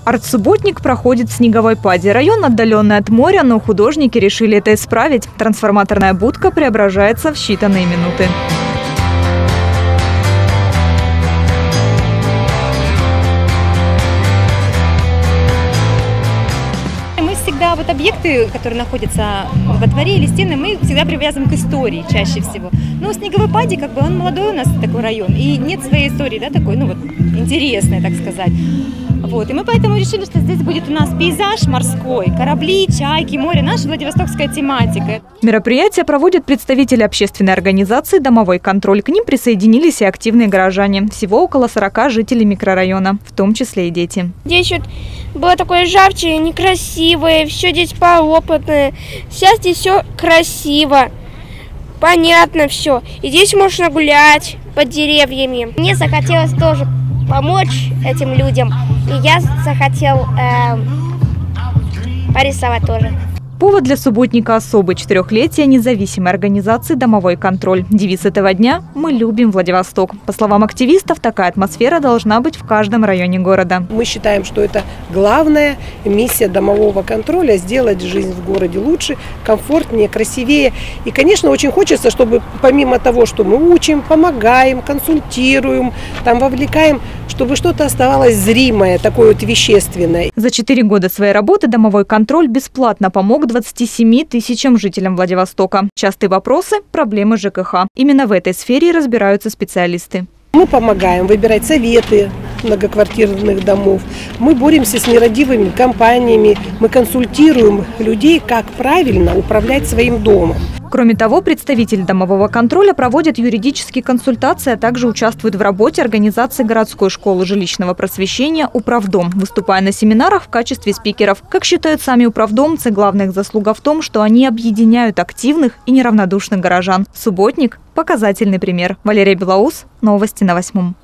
Артсубботник проходит в снеговой паде. Район отдаленный от моря, но художники решили это исправить. Трансформаторная будка преображается в считанные минуты. Всегда вот объекты, которые находятся во дворе или стены, мы всегда привязываем к истории чаще всего. Но снеговой пади, как бы он молодой у нас такой район, и нет своей истории, да, такой, ну вот, интересной, так сказать. Вот, и мы поэтому решили, что здесь будет у нас пейзаж морской, корабли, чайки, море, наша владивостокская тематика. Мероприятие проводят представители общественной организации «Домовой контроль». К ним присоединились и активные горожане. Всего около 40 жителей микрорайона, в том числе и дети. Здесь вот было такое жарче, некрасивое, все здесь поопытное. Сейчас здесь все красиво, понятно все. И здесь можно гулять под деревьями. Мне захотелось тоже помочь этим людям, и я захотел порисовать тоже. Повод для субботника особый – 4-летие независимой организации «Домовой контроль». Девиз этого дня – «Мы любим Владивосток». По словам активистов, такая атмосфера должна быть в каждом районе города. Мы считаем, что это главная миссия домового контроля – сделать жизнь в городе лучше, комфортнее, красивее. И, конечно, очень хочется, чтобы помимо того, что мы учим, помогаем, консультируем, там вовлекаем, чтобы что-то оставалось зримое, такое вот вещественное. За 4 года своей работы «Домовой контроль» бесплатно помог 27 тысячам жителям Владивостока. Частые вопросы – проблемы ЖКХ. Именно в этой сфере и разбираются специалисты. Мы помогаем выбирать советы многоквартирных домов. Мы боремся с нерадивыми компаниями. Мы консультируем людей, как правильно управлять своим домом. Кроме того, представители домового контроля проводят юридические консультации, а также участвуют в работе организации городской школы жилищного просвещения «Управдом», выступая на семинарах в качестве спикеров. Как считают сами управдомцы, главная их заслуга в том, что они объединяют активных и неравнодушных горожан. Субботник – показательный пример. Валерия Белоус, новости на 8.